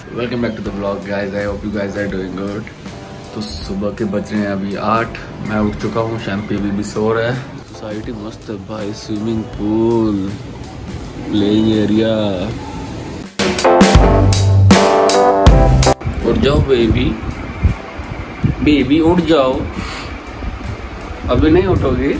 Welcome back to the vlog guys, I hope you guys are doing good. तो सुबह के बज रहे हैं अभी 8। मैं उठ चुका हूँ, शैम्पी भी सो रहा है। सोसाइटी मस्त है भाई, स्विमिंग पूल, प्लेइंग एरिया। उठ जाओ बेबी, बेबी उठ जाओ। अभी नहीं उठोगे?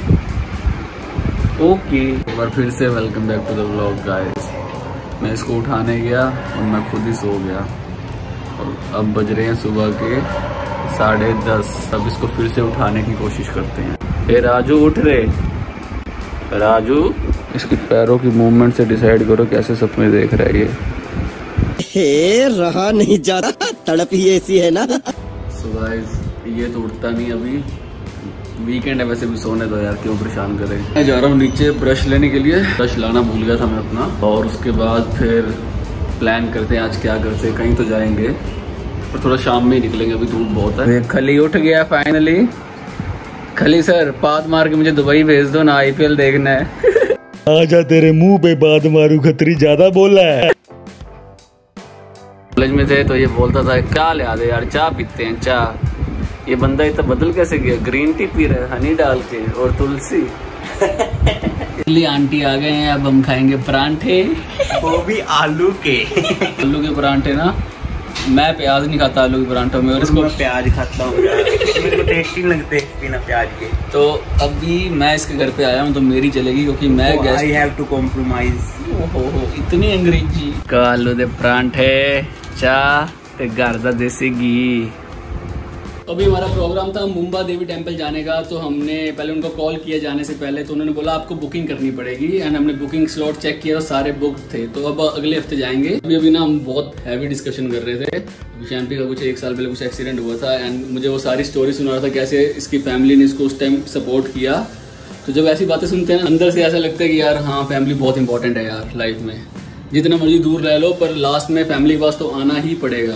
ओके। एक बार फिर से welcome back to the vlog guys. मैं इसको उठाने गया और मैं खुद ही सो गया और अब बज रहे हैं सुबह के 10:30। अब इसको फिर से उठाने की कोशिश करते हैं। हे राजू उठ रे, राजू। इसके पैरों की मूवमेंट से डिसाइड करो कैसे सपने देख रहा है ये। हे रहा नहीं जा रहा, तड़प ही ऐसी है ना। सो गाइस ये तो उठता नहीं, अभी वीकेंड है, वैसे भी सोने दो यार, क्यों परेशान करें। मैं जा रहा हूँ नीचे ब्रश लेने के लिए। ब्रश लाना भूल गया था मैं अपना। और उसके बाद फिर प्लान करते हैं आज क्या करते हैं। कहीं तो जाएंगे और थोड़ा शाम में ही निकलेंगे, अभी धूप बहुत है। खली उठ गया फाइनली। खली सर पाद मार के मुझे दुबई भेज दो ना, IPL देखना है। आजा तेरे मुंह पे बात मारू, खतरी ज्यादा बोला है। कॉलेज में थे तो ये बोलता था क्या ले आ दे यार, चाय पीते हैं चाय। ये बंदा इतना बदल कैसे गया, ग्रीन टी पी रहा है हनी डाल के और तुलसी। इसलिए आंटी आ गए हैं, अब हम खाएंगे परांठे, वो भी आलू के। आलू के परांठे ना, मैं प्याज नहीं खाता आलू के परांठों में, और इसको मैं प्याज खाता हूँ। मेरे को टेस्टी लगते हैं बिना प्याज के। तो अभी मैं इसके घर पे आया हूँ तो मेरी चलेगी, क्योंकि मैं आई हैव टू कॉम्प्रोमाइज। इतनी अंग्रेजी। आलू दे परांठे, चाय ते घर दा देसी घी। अभी हमारा प्रोग्राम था मुंबा देवी टेम्पल जाने का, तो हमने पहले उनको कॉल किया जाने से पहले, तो उन्होंने बोला आपको बुकिंग करनी पड़ेगी। एंड हमने बुकिंग स्लॉट चेक किया तो सारे बुक थे, तो अब अगले हफ्ते जाएंगे। अभी ना हम बहुत हैवी डिस्कशन कर रहे थे। शैम्पी का कुछ 1 साल पहले कुछ एक्सीडेंट हुआ था एंड मुझे वो सारी स्टोरी सुना रहा था कैसे इसकी फैमिली ने इसको उस टाइम सपोर्ट किया। तो जब ऐसी बातें सुनते हैं अंदर से ऐसा लगता है कि यार हाँ, फैमिली बहुत इंपॉर्टेंट है यार लाइफ में। जितना मर्जी दूर रह लो पर लास्ट में फैमिली के पास तो आना ही पड़ेगा।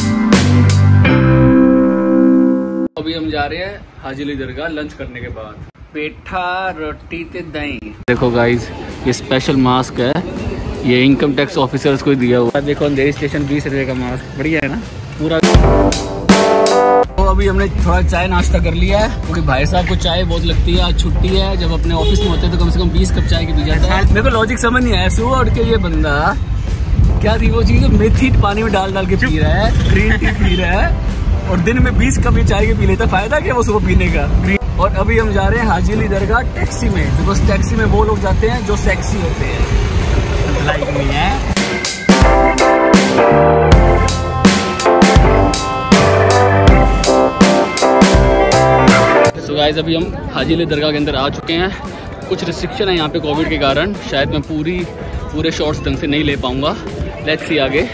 अभी हम जा रहे हैं हाजी अली दरगाह लंच करने के बाद। पेठा रोटी ते दही। देखो गाइस ये स्पेशल मास्क है, ये इनकम टैक्स ऑफिसर्स को दिया हुआ है। देखो अंधेरी स्टेशन 20 रुपए का मास्क, बढ़िया है ना पूरा। तो अभी हमने थोड़ा चाय नाश्ता कर लिया है, क्योंकि भाई साहब को चाय बहुत लगती है। आज छुट्टी है, जब अपने ऑफिस में होते हैं तो कम से कम 20 कप चाय के पी जाता है। मेरे को लॉजिक समझ नहीं आया, सुबह उठ के ये बंदा क्या थी वो चीज, मेथी पानी में डाल के पी रहा है, ग्रीन टी पी रहा है और दिन में 20 कप चाय के पी लेता। फायदा क्या वो सुबह पीने का। और अभी हम जा रहे हैं हाजी अली दरगाह टैक्सी में, बिकॉज टैक्सी में वो लोग जाते हैं जो सेक्सी होते हैं, लाइक मी है। सो गाइस अभी हम हाजी अली दरगाह के अंदर आ चुके हैं। कुछ रिस्ट्रिक्शन है यहाँ पे कोविड के कारण, शायद मैं पूरे शॉट्स ढंग से नहीं ले पाऊंगा। लेट्स सी आगे।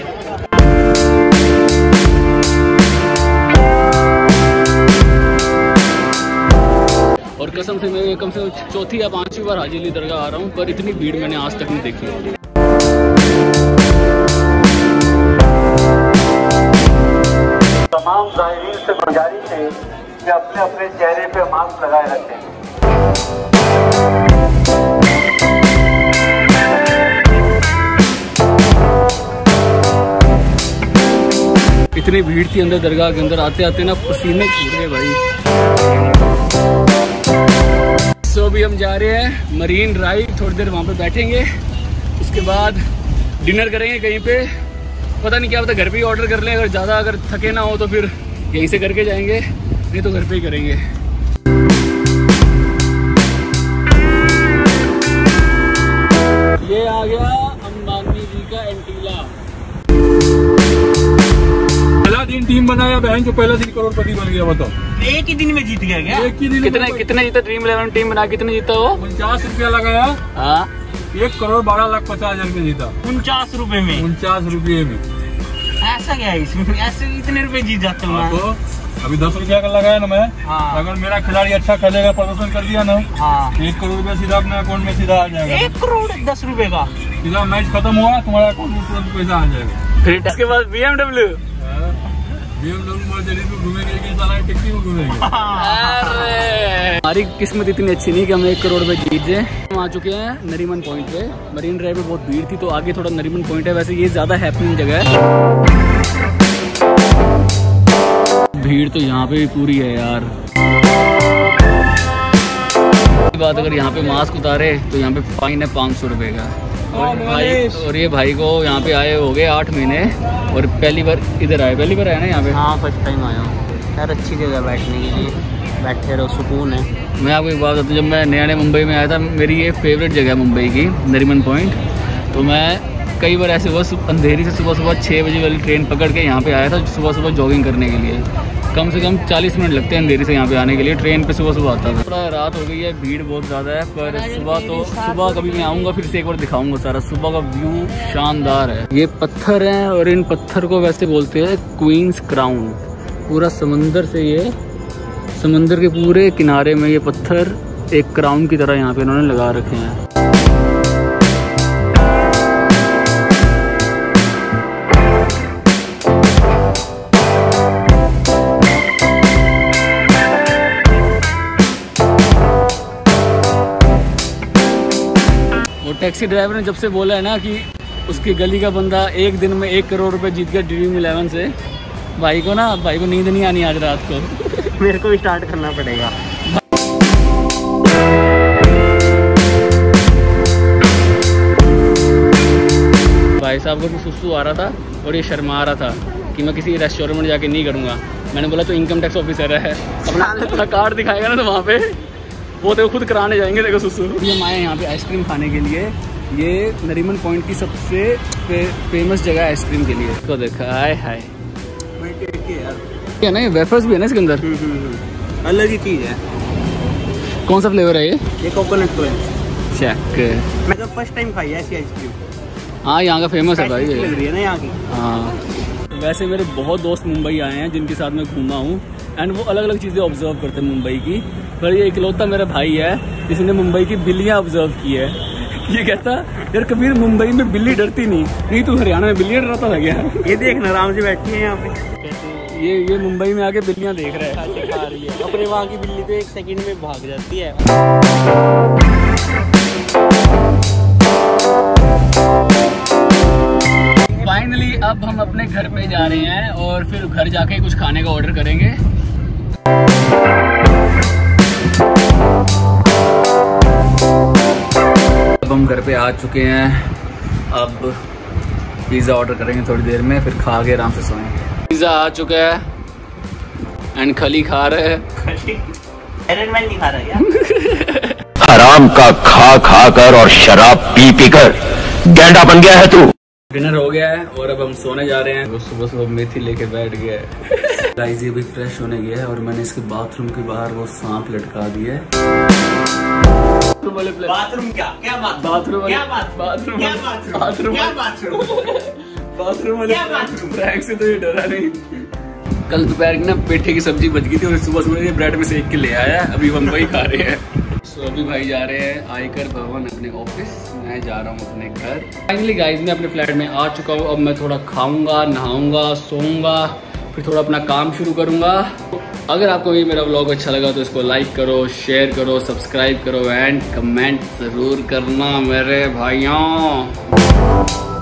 और कसम से मैं कम से कम 4थी या 5वीं बार हाजी अली दरगाह आ रहा हूँ, पर इतनी भीड़ मैंने आज तक नहीं देखी। तमाम ज़ाहिरीन से गुजारिश है कि अपने अपने चेहरे पे मास्क लगाए रखें। इतनी भीड़ थी अंदर दरगाह के अंदर, आते आते ना पसीने छूट गए भाई। सो अभी हम जा रहे हैं मरीन ड्राइव, थोड़ी देर वहाँ पे बैठेंगे, उसके बाद डिनर करेंगे कहीं पे। पता नहीं क्या पता घर पे ही ऑर्डर कर लें, अगर ज़्यादा अगर थके ना हो तो फिर यहीं से करके जाएंगे, नहीं तो घर पे ही करेंगे। ये आ गया अंबानी जी का एंटीला। पहला दिन टीम बनाया बहन, जो पहला दिन करोड़पति बन गया। बताओ एक ही दिन में जीत गया क्या? एक ही दिन कितने जीता ड्रीम 11 टीम बना, कितने जीता वो? 49 रुपया लगाया। हाँ 1,12,50,000 में जीता। 49 रुपए में? 49 रुपये में। ऐसा क्या है इसमें, ऐसे इतने रुपए जीत जाते हैं? तो अभी 10 रुपया का लगाया ना मैं। हाँ। अगर मेरा खिलाड़ी अच्छा खेलेगा, प्रदर्शन कर दिया ना, हाँ। 1 करोड़ रुपया सीधा अपने अकाउंट में सीधा आ जाएगा। 1 करोड़ 10 रुपए का सीधा मैच खत्म हुआ, तुम्हारा अकाउंट में तुरंत पैसा आ जाएगा। फिर इसके बाद BMW हमारी किस्मत इतनी अच्छी नहीं कि हम 1 करोड़ रुपए जीत जाए। हम आ चुके हैं नरीमन पॉइंट पे। मरीन ड्राइव पे बहुत भीड़ थी तो आगे थोड़ा नरीमन पॉइंट है। वैसे ये ज्यादा हैपनिंग जगह है। भीड़ तो यहाँ पे भी पूरी है यार। बात अगर यहाँ पे मास्क उतारे तो यहाँ पे फाइन है 500 रुपए का। और ये भाई को यहाँ पे आए हो गए 8 महीने और पहली बार इधर आए। पहली बार आया ना यहाँ पे? हाँ फर्स्ट टाइम आया हूँ यार। अच्छी जगह बैठने के लिए, बैठे रहो, सुकून है। मैं आपको एक बात बताता हूँ, जब मैं नया मुंबई में आया था, मेरी ये फेवरेट जगह है मुंबई की, नरीमन पॉइंट। तो मैं कई बार ऐसे हुआ अंधेरी से सुबह 6 बजे वाली ट्रेन पकड़ के यहाँ पे आया था सुबह जॉगिंग करने के लिए। कम से कम 40 मिनट लगते हैं अंधेरी से यहाँ पे आने के लिए। ट्रेन पे सुबह आता था। थोड़ा रात हो गई है, भीड़ बहुत ज़्यादा है, पर सुबह कभी मैं आऊँगा फिर से एक बार दिखाऊंगा सारा। सुबह का व्यू शानदार है। ये पत्थर हैं और इन पत्थर को वैसे बोलते हैं क्वींस क्राउन। पूरा समंदर से ये समंदर के पूरे किनारे में ये पत्थर एक क्राउन की तरह यहाँ पे इन्होंने लगा रखे हैं। टैक्सी ड्राइवर ने जब से बोला है ना कि उसकी गली का बंदा एक दिन में 1 करोड़ रुपए जीत गया ड्रीम 11 से, भाई को नींद नहीं आनी आज रात को। मेरे को भी स्टार्ट करना पड़ेगा। भाई साहब को भी सुसु आ रहा था और ये शर्मा रहा था कि मैं किसी रेस्टोरेंट में जाके नहीं करूँगा। मैंने बोला तो इनकम टैक्स ऑफिसर है, अपना कार्ड दिखाएगा ना तो वहाँ पे वो तो खुद कराने जाएंगे। देखो सुसु। ये हम आए यहाँ पे आइसक्रीम खाने के लिए। ये नरीमन पॉइंट की सबसे फेमस जगह है आइसक्रीम के लिए। इसको देखा, हाय हाय क्या ना, वेफर्स भी है ना इसके अंदर। अलग ही चीज़ है। कौन सा फ्लेवर है ये कोकोनट तो है। चेक। मैं तो फर्स्ट टाइम खाई है ऐसी आइसक्रीम। हाँ यहाँ का फेमस है भाई। लग रही है ना यहाँ की। हाँ वैसे मेरे बहुत दोस्त मुंबई आए हैं जिनके साथ मैं घूमा हूँ एंड वो अलग अलग चीज़ें ऑब्जर्व करते हैं मुंबई की। पर ये इकलौता मेरा भाई है जिसने मुंबई की बिल्लियाँ ऑब्जर्व की है। ये कहता यार कबीर मुंबई में बिल्ली डरती नहीं तू हरियाणा में बिल्लियाँ डरता था क्या? ये देखना आराम से बैठी है यहाँ पे। ये मुंबई में आके बिल्लियाँ देख रहा है। खा रही है। अपने वहाँ की बिल्ली तो 1 सेकंड में भाग जाती है। फाइनली अब हम अपने घर पे जा रहे हैं और फिर घर जाके कुछ खाने का ऑर्डर करेंगे। अब हम घर पे आ चुके हैं। अब पिज़्ज़ा ऑर्डर करेंगे थोड़ी देर में, फिर खा के आराम से सोएंगे। पिज़्ज़ा आ चुका है एंड खली खा रहे हैं। नहीं खा रहा है हराम का खा कर और शराब पी कर गैंडा बन गया है तू। डिनर हो गया है और अब हम सोने जा रहे हैं। वो सुबह मेथी लेके बैठ गया है। गाइस ये भी फ्रेश होने गया है और मैंने इसके बाथरूम के बाहर वो सांप लटका दिया है। बाथरूम क्या बात? बाथरूम क्या बात? बाथरूम क्या बाथरूम? बाथरूम क्या बाथरूम? बाथरूम वाले क्या बाथरूम? फ्रैंक से तो ये डरा नहीं। कल दोपहर की ना पेठे की सब्जी बच गई थी और सुबह ये ब्रेड में सेक के ले आया। अभी हम वही खा रहे हैं। सो अभी भाई जा रहे हैं आयकर भवन अपने ऑफिस। मैं जा रहा हूँ अपने घर। फाइनली गाइज मैं अपने फ्लैट में आ चुका हूँ। अब मैं थोड़ा खाऊंगा, नहाऊंगा, सोऊंगा, फिर थोड़ा अपना काम शुरू करूंगा। अगर आपको ये मेरा व्लॉग अच्छा लगा तो इसको लाइक करो, शेयर करो, सब्सक्राइब करो एंड कमेंट ज़रूर करना मेरे भाइयों।